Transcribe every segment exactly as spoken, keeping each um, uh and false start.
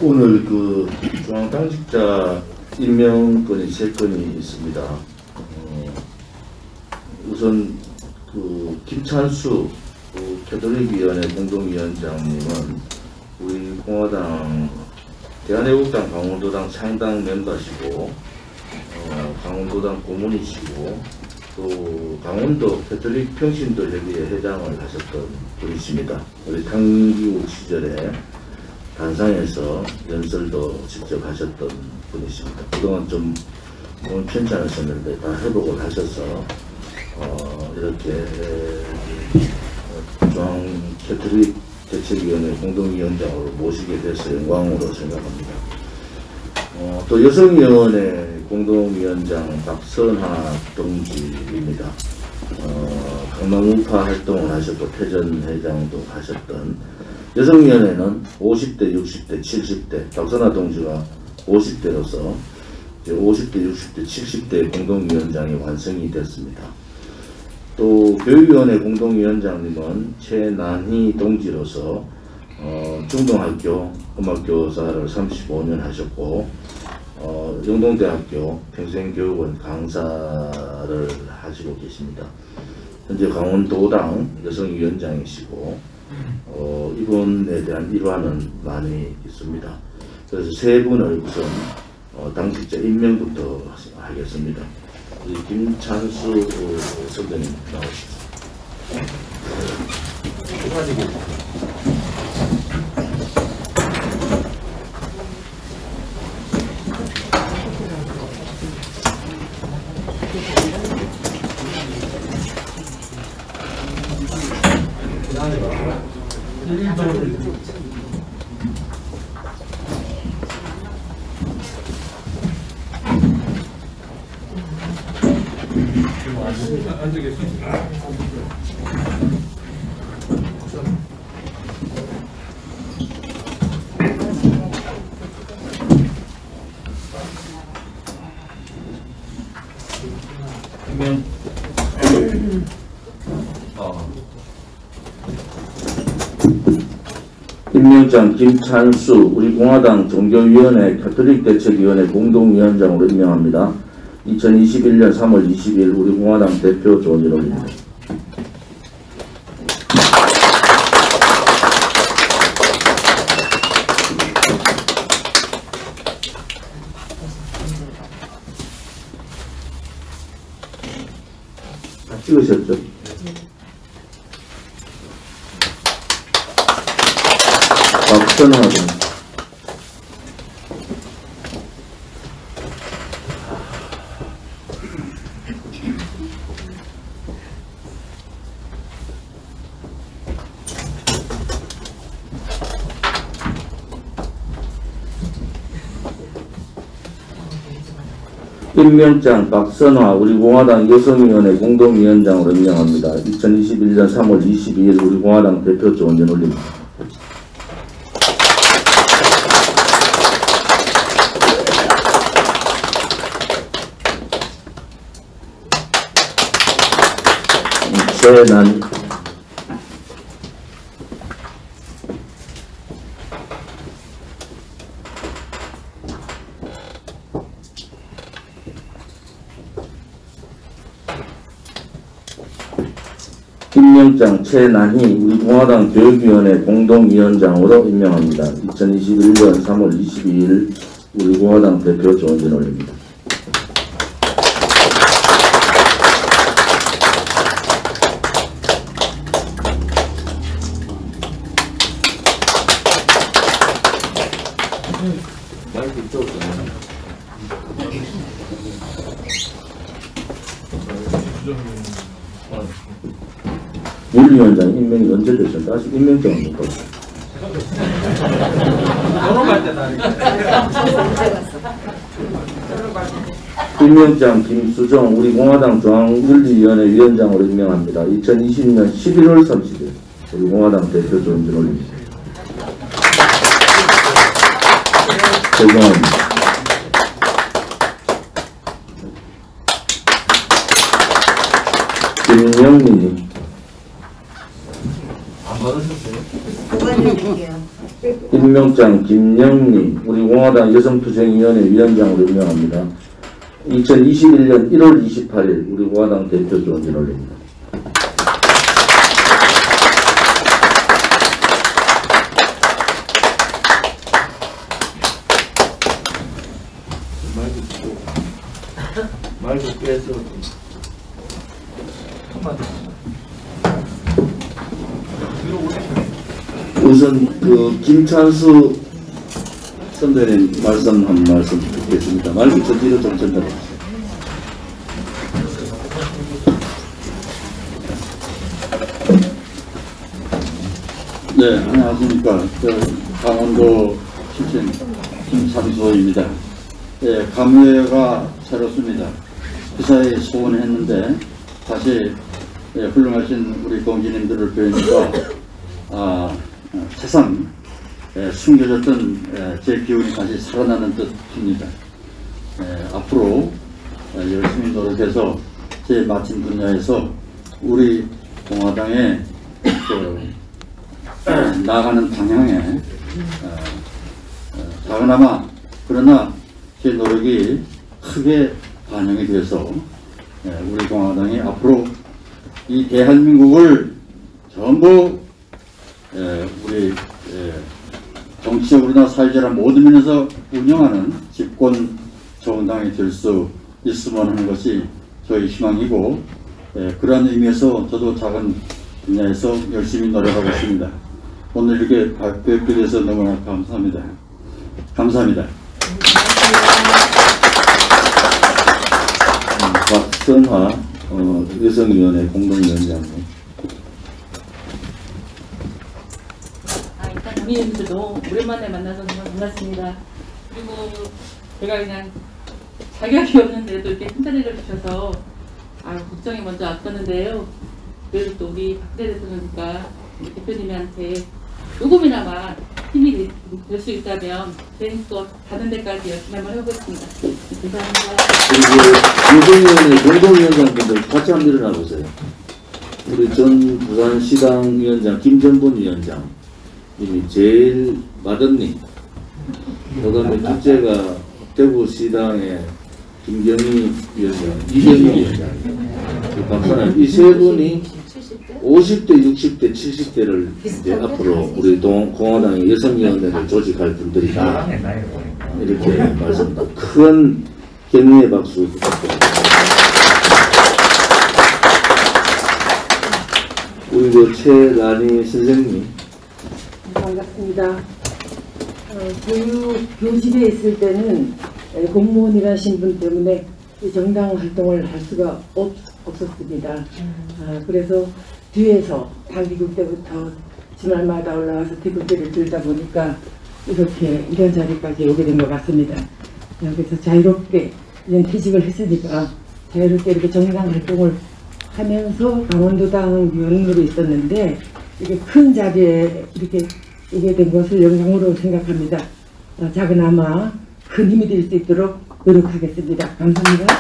오늘 그 중앙당직자 임명건이 세 건이 있습니다. 어, 우선 그 김찬수 그 캐톨릭위원회 공동위원장님은 우리 공화당 대한애국당 강원도당 창당 멤버시고 어, 강원도당 고문이시고 또 강원도 캐톨릭 평신도협의회 회장을 하셨던 분이십니다. 우리 탕기국 시절에 단상에서 연설도 직접 하셨던 분이십니다. 그동안 좀 몸이 편찮으셨는데 다 회복을 하셔서 어, 이렇게 중앙 캐톨릭 대책위원회 공동위원장으로 모시게 돼서 영광으로 생각합니다. 어, 또 여성위원회 공동위원장 박선하 동지입니다. 어, 강남우파 활동을 하셨고 태전회장도 하셨던 여성위원회는 오십 대, 육십 대, 칠십 대 박선하 동지가 오십 대로서 이제 오십 대, 육십 대, 칠십 대 공동위원장이 완성이 됐습니다. 또 교육위원회 공동위원장님은 최난희 동지로서 어, 중동학교 음악교사를 삼십오 년 하셨고 어, 영동대학교 평생교육원 강사를 하시고 계십니다. 현재 강원도당 여성위원장이시고 어, 이분에 대한 일화는 많이 있습니다. 그래서 세 분을 우선 어, 당직자 임명부터 하겠습니다. 우리 김찬수 선생님 나오시죠. 임명장 김찬수 우리 공화당 종교위원회 캐톨릭 대책위원회 공동위원장으로 임명합니다. 이천이십일 년 삼월 이십일 우리 공화당 대표 조언을 올립니다. 다 찍으셨죠? 박선하 등 임명장 박선하 우리 공화당 여성위원회 공동위원장으로 임명합니다. 이천이십일 년 삼월 이십이일 우리 공화당 대표 조언전 올립니다. 최난 임명장 최난희 우리 공화당 교육위원회 공동위원장으로 임명합니다. 이천이십일 년 삼월 이십이일 우리 공화당 대표 조언전 올립니다. 윤리위원장 임명이 언제 되셨는데 아직 임명장은 못 받았어요. 임명장 김수정 우리 공화당 중앙윤리위원회 위원장으로 임명합니다. 이천이십 년 십일월 삼십일 우리 공화당 대표 조언전 올립니다. 죄송합니다. 김영민이 안 받으셨어요? 그거 해드릴게요. 임명장 김영미 우리 공화당 여성투쟁위원회 위원장으로 임명합니다. 이천이십일 년 일월 이십팔일 우리 공화당 대표 조언진 올립니다. 말도 빼서 우선 그 김찬수 선배님 말씀 한 말씀 듣겠습니다. 말씀 저 뒤로 좀 전달해 주세요. 네, 안녕하십니까. 강원도 출신 김찬수입니다. 예, 감회가 새롭습니다. 그 사이에 소원했는데 다시 예, 훌륭하신 우리 공주님들을 뵈니까 아, 세상 예, 숨겨졌던 예, 제 기운이 다시 살아나는 듯합니다. 예, 앞으로 예, 열심히 노력해서 제 맡은 분야에서 우리 공화당의 그, 나아가는 방향에 어, 어, 작은아마 그러나 제 노력이 크게 반영이 돼서 예, 우리 공화당이 앞으로 이 대한민국을 전부 예, 우리 예, 정치적으로나 사회적으로 모든 면에서 운영하는 집권 정당이 될 수 있으면 하는 것이 저희 희망이고 예, 그러한 의미에서 저도 작은 분야에서 열심히 노력하고 있습니다. 오늘 이렇게 뵙게 돼서 너무나 감사합니다. 감사합니다. 박선화 어, 여성위원회 공동위원장님. 아, 일단 국민님들 너무 오랜만에 만나서 정말 반갑습니다. 그리고 제가 그냥 자격이 없는데도 이렇게 칭찬해 주셔서 아, 걱정이 먼저 앞섰는데요. 그래도 또 우리 박대 대통령과 우리 대표님한테 조금이나마 힘이 될 수 있다면 재밌고 가는 데까지 열심히 한번 해보겠습니다. 감사합니다. 그리고 여성위원회 공동위원장분들 같이 한번 일어나 보세요. 우리 전 부산시당 위원장 김전분 위원장 님이 제일 맏언니, 그 다음에 둘째가 대구시당의 김경희 위원장, 이경희 위원장, 박사님 이 세 분이 오십 대, 육십 대, 칠십 대를 이제 앞으로 우리 동, 공화당의 여성위원회를 조직할 분들이다. 이렇게 말씀드립니다. 큰 격려의 박수 부탁드립니다. 우리 그 최란희 선생님. 반갑습니다. 어, 교육 교직에 있을 때는 공무원이라는 신분 때문에 정당 활동을 할 수가 없, 없었습니다. 아, 그래서 뒤에서 당기국 때부터 주말마다 올라와서 태극기를 들다 보니까 이렇게 이런 자리까지 오게 된 것 같습니다. 그래서 자유롭게 이제 퇴직을 했으니까 자유롭게 이렇게 정당 활동을 하면서 강원도당 위원으로 있었는데 이렇게 큰 자리에 이렇게 오게 된 것을 영광으로 생각합니다. 어, 작은아마 큰 힘이 될 수 있도록 노력하겠습니다. 감사합니다.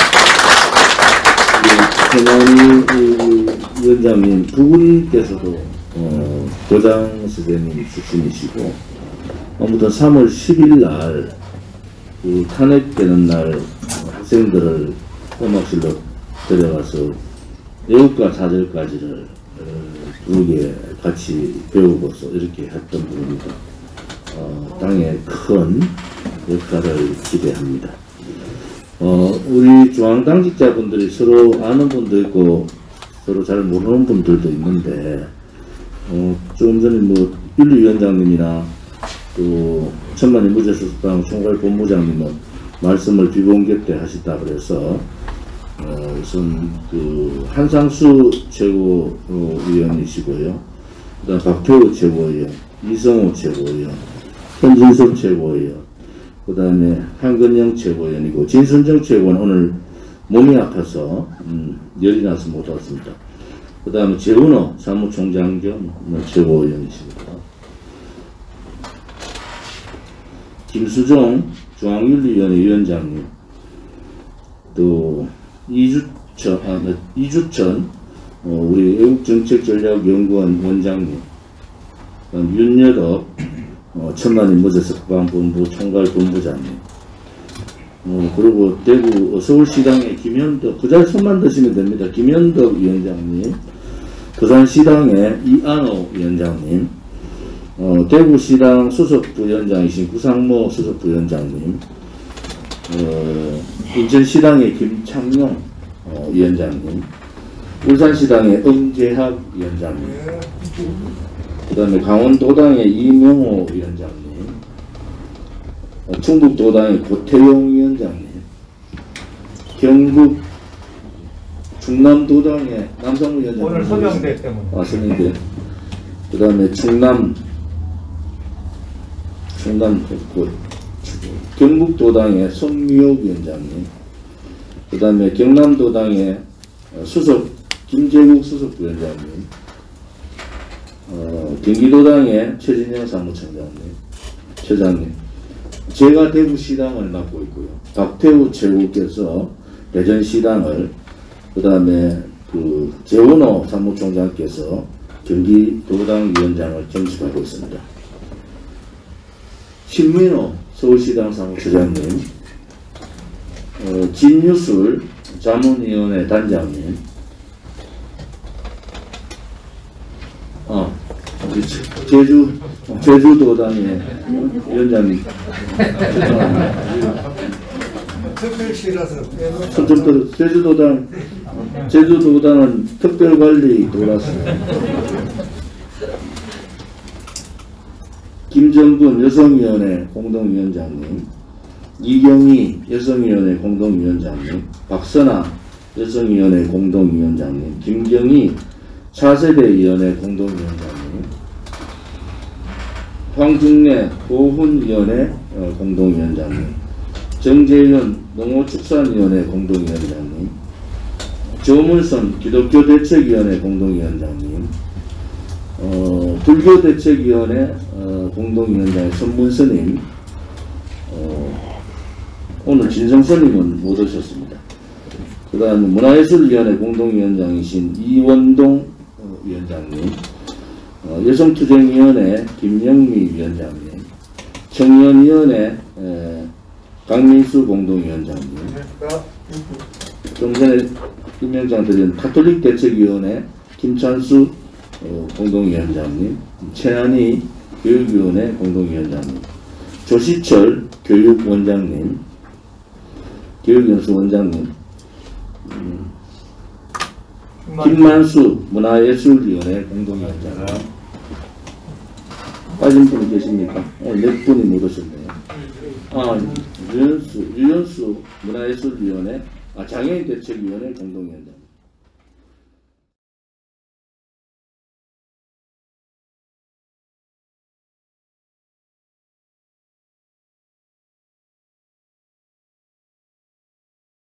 최만희 위원장님 두 분께서도 어, 교장 선생님 출신이시고 아무튼 삼월 십일 날 그 탄핵되는 날 학생들을 음악실로 데려가서 애국가 사절까지를 부르게 같이 배우고서 이렇게 했던 분입니다. 어, 당에 큰 역할을 기대합니다. 어, 우리 중앙당직자분들이 서로 아는 분도 있고 서로 잘 모르는 분들도 있는데 어, 조금 전에 뭐 윤리위원장님이나 또 천만일 무죄수습당 총괄본부장님은 말씀을 비공개 때 하시다 그래서 어, 우선 그 한상수 최고위원이시고요. 그다음 박태우 최고위원, 이성호 최고위원, 현진석 최고위원, 그 다음에 한근영 최고위원이고 진선정 최고는 오늘 몸이 아파서 음, 열이 나서 못 왔습니다. 그 다음에 재훈호 사무총장 겸 최고위원이십니다. 김수종 중앙윤리위원회 위원장님, 또 이주천, 아, 이주천 어, 우리 애국정책전략연구원 원장님, 윤여덕 어, 천만인 모제스 국방본부 총괄 본부장님, 어, 그리고 대구 서울시당의 김현덕, 그 자리 손만 드시면 됩니다. 김현덕 위원장님, 부산시당의 이안호 위원장님, 어, 대구시당 수석부위원장이신 구상모 수석부위원장님, 어, 인천시당의 김창룡 어, 위원장님, 울산시당의 엄재학 위원장님, 그 다음에 강원도당의 이명호 위원장님, 어, 충북도당의 고태용 위원장님, 경북 충남도당의 남성우 위원장님, 오늘 서명대 때문에. 아, 서명대. 그 다음에 충남, 충남, 그, 경북도당의 손미옥 위원장님, 그 다음에 경남도당의 수석, 김재국 수석부위원장님, 어, 경기도당의 최진영 사무총장님, 처장님, 제가 대구시당을 맡고 있고요. 박태우 최고께서 대전시당을, 그 다음에 그 재원호 사무총장께서 경기도당 위원장을 겸직하고 있습니다. 신민호 서울시당 사무처장님, 어, 진유술 자문위원회 단장님, 어, 그렇지. 제주, 제주도당의 위원장님, 특별시라서 천점 떨어, 제주도당, 제주도당은 특별관리 돌았습니다. 김정근 여성위원회 공동위원장님, 이경희 여성위원회 공동위원장님, 박선아 여성위원회 공동위원장님, 김경희 차세대위원회 공동위원장님, 황중래 보훈위원회 공동위원장님, 정재현 농어축산위원회 공동위원장님, 조문선 기독교대책위원회 공동위원장님, 어, 불교대책위원회 어, 공동위원장의 선문스님, 어, 오늘 진성스님은 못 오셨습니다. 그 다음 문화예술위원회 공동위원장이신 이원동 어, 위원장님, 어, 여성투쟁위원회 김영미 위원장님, 청년위원회 에, 강민수 공동위원장님, 좀 전에 임명장 드린 가톨릭대책위원회 김찬수 어, 공동위원장님, 최한희 교육위원회 공동위원장님, 조시철 교육원장님, 교육연수원장님, 음, 김만수 문화예술위원회 공동위원장. 빠진 분이 계십니까? 오늘 몇 분이 못 오셨네요. 아, 유연수, 유연수 문화예술위원회, 아, 장애인대책위원회 공동위원장.